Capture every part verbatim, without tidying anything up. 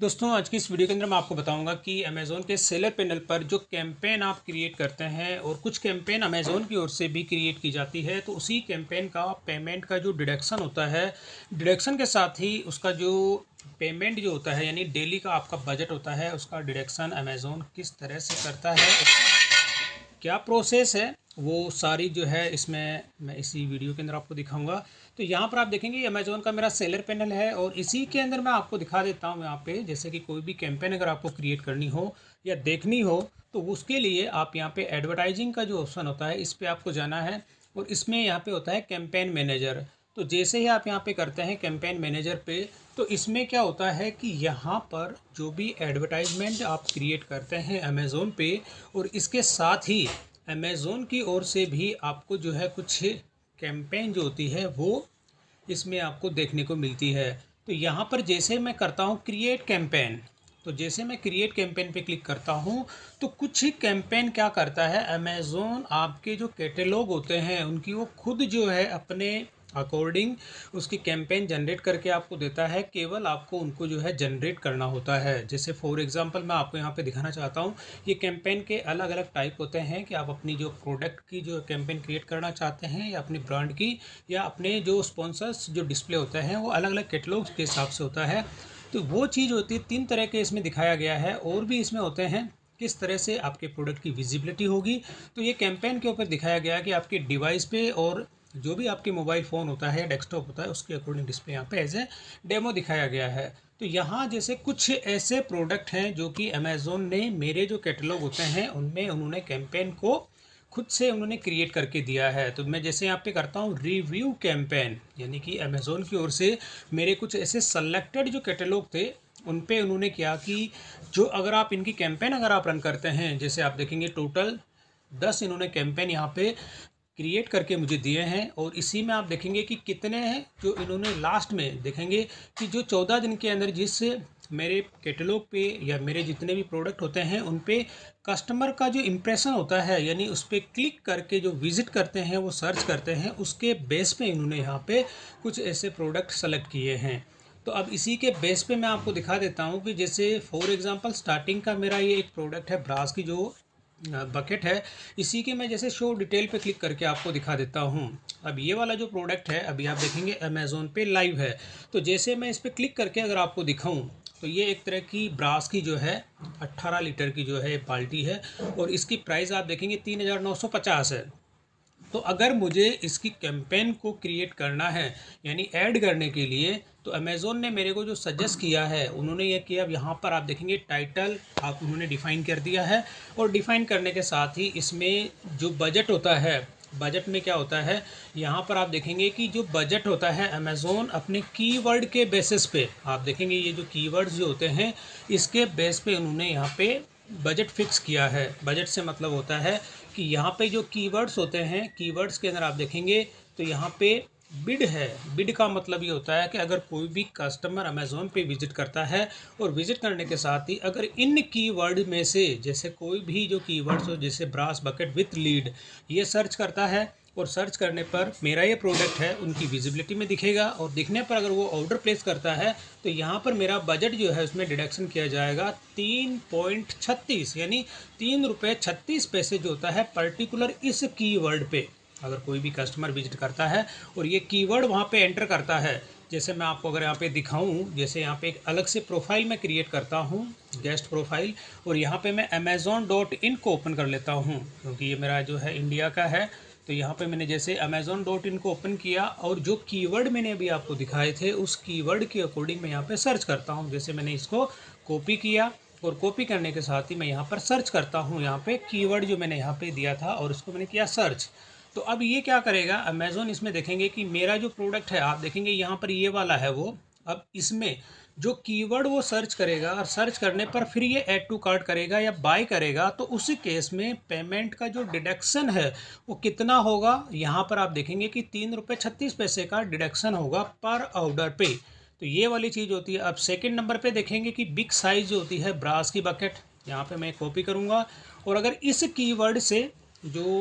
दोस्तों आज की इस वीडियो के अंदर मैं आपको बताऊंगा कि अमेज़ोन के सेलर पैनल पर जो कैंपेन आप क्रिएट करते हैं और कुछ कैंपेन अमेज़ोन की ओर से भी क्रिएट की जाती है, तो उसी कैंपेन का पेमेंट का जो डिडक्शन होता है, डिडक्शन के साथ ही उसका जो पेमेंट जो होता है यानी डेली का आपका बजट होता है, उसका डिडक्शन अमेज़ोन किस तरह से करता है, क्या प्रोसेस है, वो सारी जो है इसमें मैं इसी वीडियो के अंदर आपको दिखाऊंगा। तो यहाँ पर आप देखेंगे अमेज़ोन का मेरा सेलर पैनल है और इसी के अंदर मैं आपको दिखा देता हूँ। यहाँ पे जैसे कि कोई भी कैंपेन अगर आपको क्रिएट करनी हो या देखनी हो तो उसके लिए आप यहाँ पे एडवर्टाइजिंग का जो ऑप्शन होता है इस पर आपको जाना है और इसमें यहाँ पे होता है कैंपेन मैनेजर। तो जैसे ही आप यहाँ पे करते हैं कैंपेन मैनेजर पे, तो इसमें क्या होता है कि यहाँ पर जो भी एडवर्टाइजमेंट आप क्रिएट करते हैं अमेज़ोन पे, और इसके साथ ही अमेज़ोन की ओर से भी आपको जो है कुछ कैंपेन जो होती है वो इसमें आपको देखने को मिलती है। तो यहाँ पर जैसे मैं करता हूँ क्रिएट कैंपेन, तो जैसे मैं क्रिएट कैंपेन पे क्लिक करता हूँ तो कुछ कैंपेन क्या करता है, अमेज़ोन आपके जो कैटलॉग होते हैं उनकी वो खुद जो है अपने अकॉर्डिंग उसकी कैंपेन जनरेट करके आपको देता है। केवल आपको उनको जो है जनरेट करना होता है। जैसे फॉर एग्जांपल मैं आपको यहाँ पे दिखाना चाहता हूँ, ये कैंपेन के अलग अलग टाइप होते हैं कि आप अपनी जो प्रोडक्ट की जो कैंपेन क्रिएट करना चाहते हैं या अपनी ब्रांड की या अपने जो स्पॉन्सर्स जो डिस्प्ले होते हैं वो अलग अलग कैटलॉग्स के हिसाब से होता है। तो वो चीज़ होती है, तीन तरह के इसमें दिखाया गया है। और भी इसमें होते हैं किस तरह से आपके प्रोडक्ट की विजिबिलिटी होगी। तो ये कैंपेन के ऊपर दिखाया गया है कि आपके डिवाइस पे और जो भी आपके मोबाइल फ़ोन होता है, डेस्कटॉप होता है, उसके अकॉर्डिंग डिस्प्ले यहाँ पे एज ए डेमो दिखाया गया है। तो यहाँ जैसे कुछ ऐसे प्रोडक्ट हैं जो कि अमेज़ोन ने मेरे जो कैटलॉग होते हैं उनमें उन्होंने कैंपेन को खुद से उन्होंने क्रिएट करके दिया है। तो मैं जैसे यहाँ पे करता हूँ रिव्यू कैंपेन, यानी कि अमेज़ोन की ओर से मेरे कुछ ऐसे सेलेक्टेड जो कैटलॉग थे उन पे उन्होंने किया कि जो अगर आप इनकी कैंपेन अगर आप रन करते हैं, जैसे आप देखेंगे टोटल दस इन्होंने कैंपेन यहाँ पे क्रिएट करके मुझे दिए हैं। और इसी में आप देखेंगे कि कितने हैं जो इन्होंने लास्ट में देखेंगे कि जो चौदह दिन के अंदर जिस मेरे कैटलॉग पे या मेरे जितने भी प्रोडक्ट होते हैं उन पे कस्टमर का जो इम्प्रेशन होता है, यानी उस पर क्लिक करके जो विज़िट करते हैं वो सर्च करते हैं, उसके बेस पे इन्होंने यहाँ पे कुछ ऐसे प्रोडक्ट सेलेक्ट किए हैं। तो अब इसी के बेस पे मैं आपको दिखा देता हूँ कि जैसे फॉर एग्जांपल स्टार्टिंग का मेरा ये एक प्रोडक्ट है ब्रास की जो बकेट है। इसी के मैं जैसे शो डिटेल पे क्लिक करके आपको दिखा देता हूँ। अब ये वाला जो प्रोडक्ट है अभी आप देखेंगे अमेज़ोन पे लाइव है। तो जैसे मैं इस पर क्लिक करके अगर आपको दिखाऊँ तो ये एक तरह की ब्रास की जो है अट्ठारह लीटर की जो है बाल्टी है और इसकी प्राइस आप देखेंगे तीन हज़ार नौ सौ पचास है। तो अगर मुझे इसकी कैंपेन को क्रिएट करना है यानी ऐड करने के लिए, तो अमेज़ोन ने मेरे को जो सजेस्ट किया है उन्होंने ये किया। अब यहाँ पर आप देखेंगे टाइटल आप उन्होंने डिफ़ाइन कर दिया है और डिफ़ाइन करने के साथ ही इसमें जो बजट होता है, बजट में क्या होता है यहाँ पर आप देखेंगे कि जो बजट होता है अमेज़ोन अपने कीवर्ड के बेसिस पे, आप देखेंगे ये जो कीवर्ड्स जो होते हैं इसके बेस पे उन्होंने यहाँ पे बजट फिक्स किया है। बजट से मतलब होता है कि यहाँ पे जो कीवर्ड्स होते हैं, कीवर्ड्स के अंदर आप देखेंगे तो यहाँ पे बिड है। बिड का मतलब ये होता है कि अगर कोई भी कस्टमर अमेज़ोन पे विज़िट करता है और विज़िट करने के साथ ही अगर इन कीवर्ड में से जैसे कोई भी जो कीवर्ड्स हो, जैसे ब्रास बकेट विथ लीड, ये सर्च करता है और सर्च करने पर मेरा ये प्रोडक्ट है उनकी विजिबिलिटी में दिखेगा और दिखने पर अगर वो ऑर्डर प्लेस करता है तो यहाँ पर मेरा बजट जो है उसमें डिडक्शन किया जाएगा तीन पॉइंट छत्तीस, यानी तीन रुपये छत्तीस पैसे जो होता है पर्टिकुलर इस कीवर्ड पे। अगर कोई भी कस्टमर विजिट करता है और ये कीवर्ड वहाँ पे एंटर करता है, जैसे मैं आपको अगर यहाँ पे दिखाऊं, जैसे यहाँ पे एक अलग से प्रोफाइल मैं क्रिएट करता हूँ, गेस्ट प्रोफाइल, और यहाँ पे मैं अमेज़ोन डॉट इन को ओपन कर लेता हूँ क्योंकि ये मेरा जो है इंडिया का है। तो यहाँ पे मैंने जैसे अमेज़ोन डॉट इन को ओपन किया और जो कीवर्ड मैंने अभी आपको दिखाए थे उस कीवर्ड के अकॉर्डिंग मैं यहाँ पे सर्च करता हूँ। जैसे मैंने इसको कॉपी किया और कॉपी करने के साथ ही मैं यहाँ पर सर्च करता हूँ, यहाँ पे कीवर्ड जो मैंने यहाँ पे दिया था और उसको मैंने किया सर्च। तो अब ये क्या करेगा अमेज़ोन, इसमें देखेंगे कि मेरा जो प्रोडक्ट है आप देखेंगे यहाँ पर ये वाला है वो। अब इसमें जो कीवर्ड वो सर्च करेगा और सर्च करने पर फिर ये ऐड टू कार्ट करेगा या बाय करेगा, तो उस केस में पेमेंट का जो डिडक्शन है वो कितना होगा, यहाँ पर आप देखेंगे कि तीन रुपये छत्तीस पैसे का डिडक्शन होगा पर ऑर्डर पे। तो ये वाली चीज़ होती है। अब सेकंड नंबर पे देखेंगे कि बिग साइज़ जो होती है ब्रास की बकेट, यहाँ पे मैं कॉपी करूँगा और अगर इस कीवर्ड से जो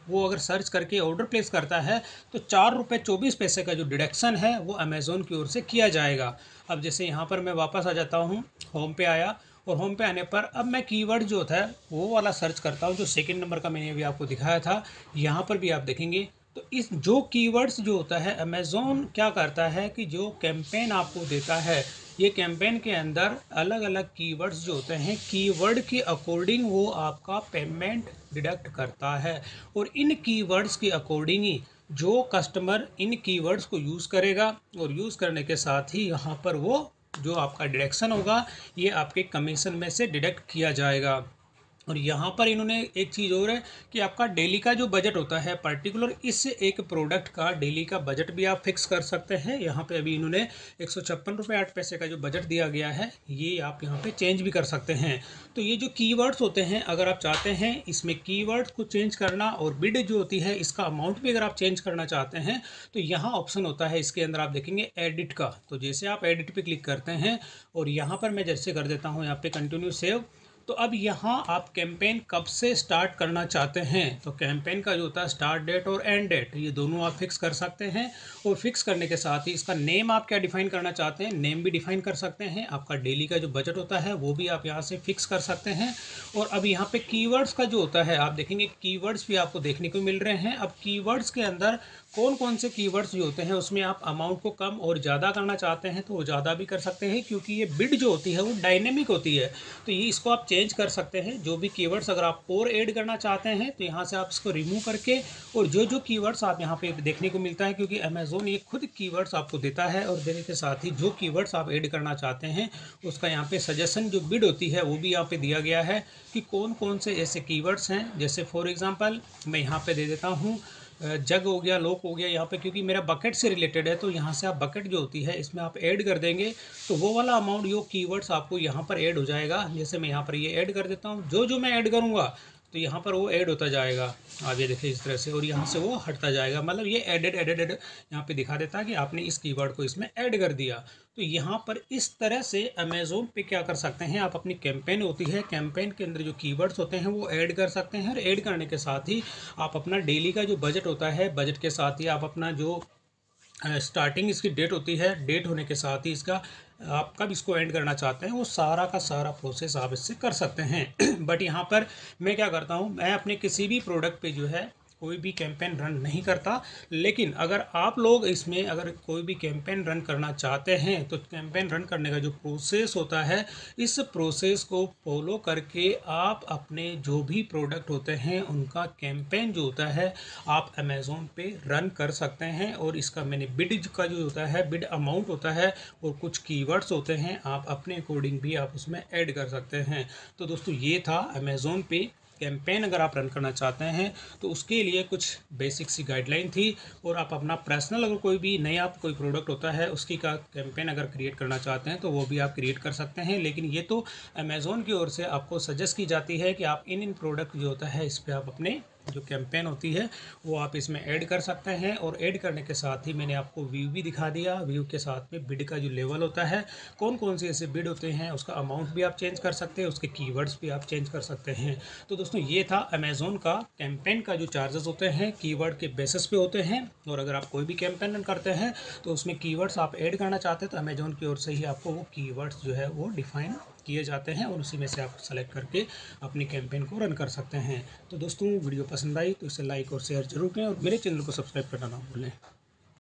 वो अगर सर्च करके ऑर्डर प्लेस करता है तो चार रुपये चौबीस पैसे का जो डिडक्शन है वो अमेज़ोन की ओर से किया जाएगा। अब जैसे यहाँ पर मैं वापस आ जाता हूँ, होम पे आया, और होम पे आने पर अब मैं कीवर्ड जो होता है वो वाला सर्च करता हूँ जो सेकंड नंबर का मैंने अभी आपको दिखाया था। यहाँ पर भी आप देखेंगे तो इस जो कीवर्ड्स जो होता है अमेज़ोन क्या करता है कि जो कैंपेन आपको देता है, ये कैंपेन के अंदर अलग अलग कीवर्ड्स जो होते हैं कीवर्ड के अकॉर्डिंग वो आपका पेमेंट डिडक्ट करता है। और इन कीवर्ड्स के अकॉर्डिंग ही जो कस्टमर इन कीवर्ड्स को यूज़ करेगा और यूज़ करने के साथ ही यहाँ पर वो जो आपका डिडक्शन होगा ये आपके कमीशन में से डिडक्ट किया जाएगा। और यहाँ पर इन्होंने एक चीज़ और है कि आपका डेली का जो बजट होता है पर्टिकुलर इस एक प्रोडक्ट का डेली का बजट भी आप फिक्स कर सकते हैं। यहाँ पे अभी इन्होंने एक सौ छप्पन रुपये आठ पैसे का जो बजट दिया गया है ये आप यहाँ पे चेंज भी कर सकते हैं। तो ये जो कीवर्ड्स होते हैं अगर आप चाहते हैं इसमें कीवर्ड्स को चेंज करना और बिड जो होती है इसका अमाउंट भी अगर आप चेंज करना चाहते हैं तो यहाँ ऑप्शन होता है इसके अंदर आप देखेंगे एडिट का। तो जैसे आप एडिट पे क्लिक करते हैं और यहाँ पर मैं जैसे कर देता हूँ यहाँ पे कंटिन्यू सेव, तो अब यहाँ आप कैंपेन कब से स्टार्ट करना चाहते हैं तो कैंपेन का जो होता है स्टार्ट डेट और एंड डेट ये दोनों आप फिक्स कर सकते हैं। और फिक्स करने के साथ ही इसका नेम आप क्या डिफाइन करना चाहते हैं नेम भी डिफाइन कर सकते हैं। आपका डेली का जो बजट होता है वो भी आप यहाँ से फिक्स कर सकते हैं। और अब यहाँ पे कीवर्ड्स का जो होता है आप देखेंगे कीवर्ड्स भी आपको देखने को मिल रहे हैं। अब कीवर्ड्स के अंदर कौन कौन से कीवर्ड्स जो होते हैं उसमें आप अमाउंट को कम और ज़्यादा करना चाहते हैं तो वो ज़्यादा भी कर सकते हैं क्योंकि ये बिड जो होती है वो डायनेमिक होती है। तो ये इसको आप चेंज कर सकते हैं जो भी कीवर्ड्स अगर आप और ऐड करना चाहते हैं तो यहाँ से आप इसको रिमूव करके और जो जो कीवर्ड्स आप यहाँ पे देखने को मिलता है क्योंकि अमेज़ोन ये खुद कीवर्ड्स आपको देता है और देने के साथ ही जो कीवर्ड्स आप ऐड करना चाहते हैं उसका यहाँ पे सजेशन जो बिड होती है वो भी यहाँ पे दिया गया है कि कौन कौन से ऐसे कीवर्ड्स हैं। जैसे फॉर एग्जांपल मैं यहाँ पे दे देता हूँ जग हो गया, लॉक हो गया, यहाँ पे क्योंकि मेरा बकेट से रिलेटेड है तो यहाँ से आप बकेट जो होती है इसमें आप ऐड कर देंगे तो वो वाला अमाउंट जो कीवर्ड्स आपको यहाँ पर ऐड हो जाएगा। जैसे मैं यहाँ पर ये ऐड कर देता हूँ, जो जो मैं ऐड करूँगा तो यहाँ पर वो ऐड होता जाएगा आगे देखिए इस तरह से और यहाँ से वो हटता जाएगा। मतलब ये एडेड एडेड एड यहाँ पे दिखा देता है कि आपने इस कीवर्ड को इसमें ऐड कर दिया। तो यहाँ पर इस तरह से अमेज़ोन पे क्या कर सकते हैं आप अपनी कैंपेन होती है कैंपेन के अंदर जो कीवर्ड्स होते हैं वो ऐड कर सकते हैं। और ऐड करने के साथ ही आप अपना डेली का जो बजट होता है बजट के साथ ही आप अपना जो स्टार्टिंग इसकी डेट होती है डेट होने के साथ ही इसका आप कब इसको एंड करना चाहते हैं वो सारा का सारा प्रोसेस आप इससे कर सकते हैं। बट यहाँ पर मैं क्या करता हूँ मैं अपने किसी भी प्रोडक्ट पे जो है कोई भी कैंपेन रन नहीं करता। लेकिन अगर आप लोग इसमें अगर कोई भी कैंपेन रन करना चाहते हैं तो कैंपेन रन करने का जो प्रोसेस होता है इस प्रोसेस को फॉलो करके आप अपने जो भी प्रोडक्ट होते हैं उनका कैंपेन जो होता है आप अमेज़ोन पे रन कर सकते हैं। और इसका मैंने बिड का जो होता है बिड अमाउंट होता है और कुछ कीवर्ड्स होते हैं आप अपने अकॉर्डिंग भी आप उसमें ऐड कर सकते हैं। तो दोस्तों ये था अमेज़ोन पे कैंपेन अगर आप रन करना चाहते हैं तो उसके लिए कुछ बेसिक सी गाइडलाइन थी। और आप अपना पर्सनल अगर कोई भी नया कोई प्रोडक्ट होता है उसकी का कैंपेन अगर क्रिएट करना चाहते हैं तो वो भी आप क्रिएट कर सकते हैं। लेकिन ये तो अमेज़ोन की ओर से आपको सजेस्ट की जाती है कि आप इन इन प्रोडक्ट जो होता है इस पर आप अपने जो कैंपेन होती है वो आप इसमें ऐड कर सकते हैं। और ऐड करने के साथ ही मैंने आपको व्यू भी दिखा दिया, व्यू के साथ में बिड का जो लेवल होता है कौन कौन से ऐसे बिड होते हैं उसका अमाउंट भी आप चेंज कर सकते हैं, उसके कीवर्ड्स भी आप चेंज कर सकते हैं। तो दोस्तों ये था अमेज़ोन का कैंपेन का जो चार्जेस होते हैं कीवर्ड के बेसिस पे होते हैं। और अगर आप कोई भी कैंपेन रन करते हैं तो उसमें कीवर्ड्स आप ऐड करना चाहते हैं तो अमेज़ोन की ओर से ही आपको वो कीवर्ड्स जो है वो डिफाइन किए जाते हैं और उसी में से आप सेलेक्ट करके अपनी कैंपेन को रन कर सकते हैं। तो दोस्तों वीडियो पसंद आई तो इसे लाइक और शेयर जरूर करें और मेरे चैनल को सब्सक्राइब करना ना भूलें।